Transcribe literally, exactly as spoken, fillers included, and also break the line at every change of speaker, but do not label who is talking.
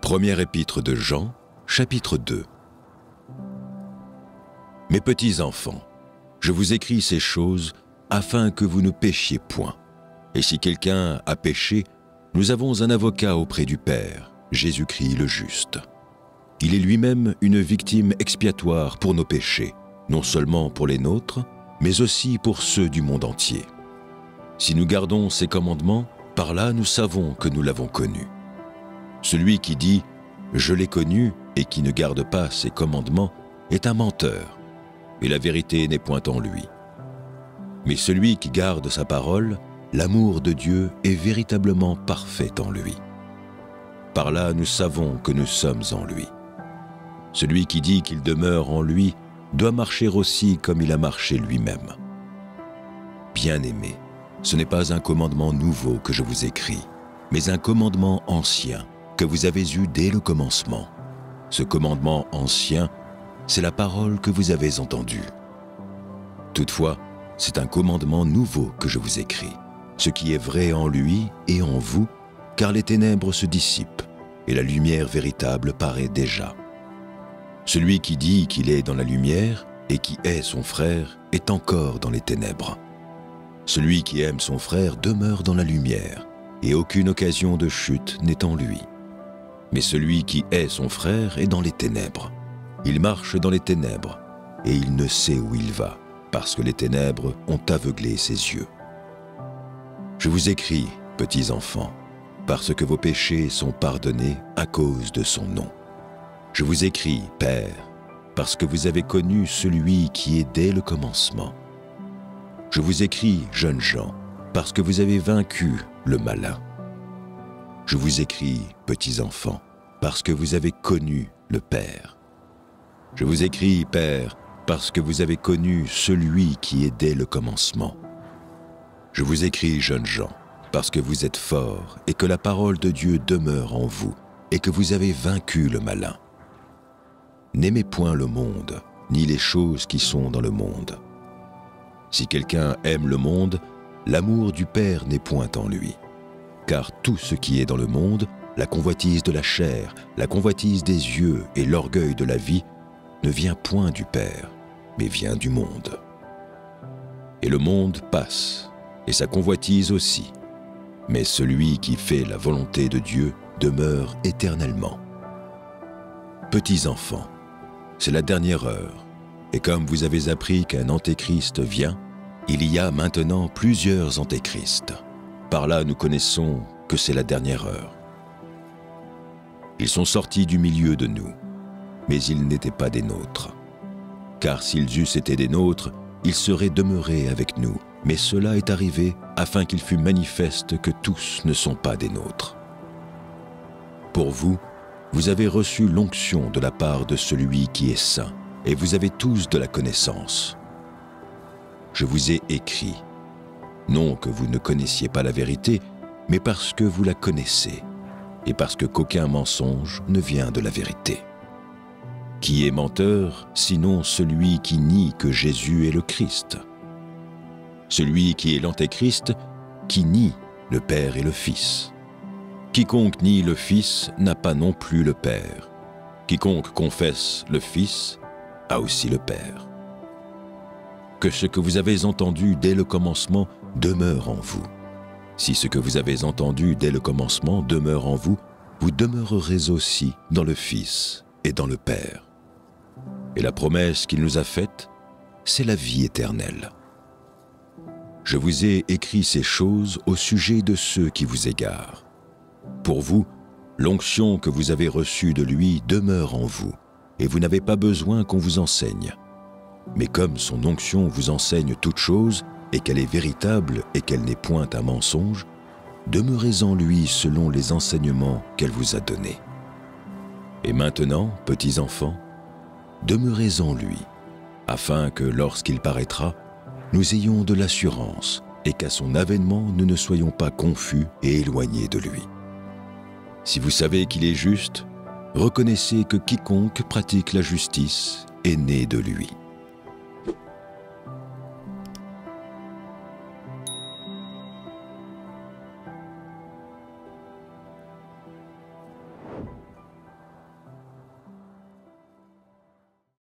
Première épître de Jean, chapitre deux. Mes petits enfants, je vous écris ces choses afin que vous ne péchiez point. Et si quelqu'un a péché, nous avons un avocat auprès du Père, Jésus-Christ le juste. Il est lui-même une victime expiatoire pour nos péchés, non seulement pour les nôtres, mais aussi pour ceux du monde entier. Si nous gardons ses commandements, par là nous savons que nous l'avons connu. Celui qui dit « Je l'ai connu » et qui ne garde pas ses commandements est un menteur, et la vérité n'est point en lui. Mais celui qui garde sa parole, l'amour de Dieu est véritablement parfait en lui. Par là nous savons que nous sommes en lui. Celui qui dit qu'il demeure en lui doit marcher aussi comme il a marché lui-même. Bien-aimés, ce n'est pas un commandement nouveau que je vous écris, mais un commandement ancien que vous avez eu dès le commencement. Ce commandement ancien, c'est la parole que vous avez entendue. Toutefois, c'est un commandement nouveau que je vous écris, ce qui est vrai en lui et en vous, car les ténèbres se dissipent et la lumière véritable paraît déjà. Celui qui dit qu'il est dans la lumière et qui est son frère est encore dans les ténèbres. Celui qui aime son frère demeure dans la lumière et aucune occasion de chute n'est en lui. Mais celui qui est son frère est dans les ténèbres. Il marche dans les ténèbres et il ne sait où il va, parce que les ténèbres ont aveuglé ses yeux. Je vous écris, petits enfants, parce que vos péchés sont pardonnés à cause de son nom. Je vous écris, Père, parce que vous avez connu celui qui est dès le commencement. Je vous écris, jeunes gens, parce que vous avez vaincu le malin. Je vous écris, petits enfants, parce que vous avez connu le Père. Je vous écris, Père, parce que vous avez connu celui qui est dès le commencement. Je vous écris, jeunes gens, parce que vous êtes forts et que la parole de Dieu demeure en vous et que vous avez vaincu le malin. N'aimez point le monde, ni les choses qui sont dans le monde. Si quelqu'un aime le monde, l'amour du Père n'est point en lui. Car tout ce qui est dans le monde, la convoitise de la chair, la convoitise des yeux et l'orgueil de la vie, ne vient point du Père, mais vient du monde. Et le monde passe, et sa convoitise aussi. Mais celui qui fait la volonté de Dieu demeure éternellement. Petits enfants, c'est la dernière heure, et comme vous avez appris qu'un antéchrist vient, il y a maintenant plusieurs antéchrists. Par là nous connaissons que c'est la dernière heure. Ils sont sortis du milieu de nous, mais ils n'étaient pas des nôtres. Car s'ils eussent été des nôtres, ils seraient demeurés avec nous, mais cela est arrivé afin qu'il fût manifeste que tous ne sont pas des nôtres. Pour vous, vous avez reçu l'onction de la part de celui qui est saint, et vous avez tous de la connaissance. Je vous ai écrit, non que vous ne connaissiez pas la vérité, mais parce que vous la connaissez, et parce que qu'aucun mensonge ne vient de la vérité. Qui est menteur, sinon celui qui nie que Jésus est le Christ? Celui qui est l'antéchrist, qui nie le Père et le Fils. Quiconque nie le Fils n'a pas non plus le Père. Quiconque confesse le Fils a aussi le Père. Que ce que vous avez entendu dès le commencement demeure en vous. Si ce que vous avez entendu dès le commencement demeure en vous, vous demeurerez aussi dans le Fils et dans le Père. Et la promesse qu'il nous a faite, c'est la vie éternelle. Je vous ai écrit ces choses au sujet de ceux qui vous égarent. Pour vous, l'onction que vous avez reçue de lui demeure en vous, et vous n'avez pas besoin qu'on vous enseigne. Mais comme son onction vous enseigne toute chose, et qu'elle est véritable et qu'elle n'est point un mensonge, demeurez en lui selon les enseignements qu'elle vous a donnés. Et maintenant, petits enfants, demeurez en lui, afin que lorsqu'il paraîtra, nous ayons de l'assurance et qu'à son avènement nous ne soyons pas confus et éloignés de lui. Si vous savez qu'il est juste, reconnaissez que quiconque pratique la justice est né de lui.